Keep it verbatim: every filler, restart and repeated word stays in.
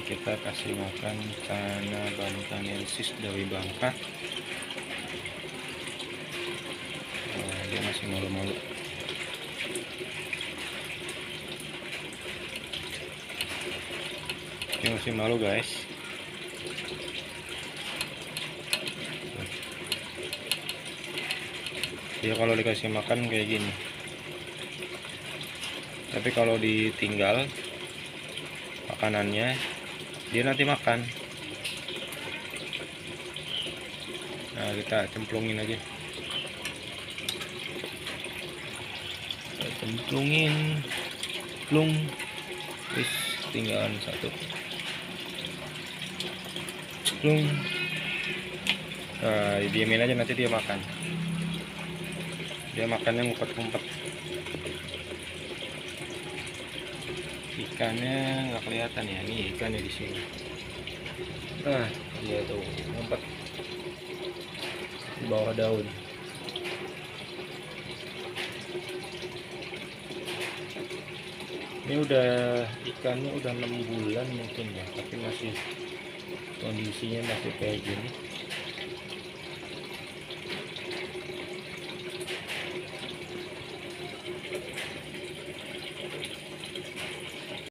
kita kasih makan Channa bantanensis dari Bangka. Nah, dia masih malu-malu. Dia masih malu guys. Dia kalau dikasih makan kayak gini, tapi kalau ditinggal makanannya dia nanti makan. Nah, kita cemplungin aja, kita cemplungin, plung, wis tinggalan satu, plung. Nah, diamin aja, nanti dia makan. Dia makannya ngumpet-ngumpet. Ikannya nggak kelihatan ya, nih ikannya di sini. Nah, dia tuh ngumpet di bawah daun. Ini udah ikannya udah enam bulan mungkin ya, tapi masih kondisinya masih kayak gini.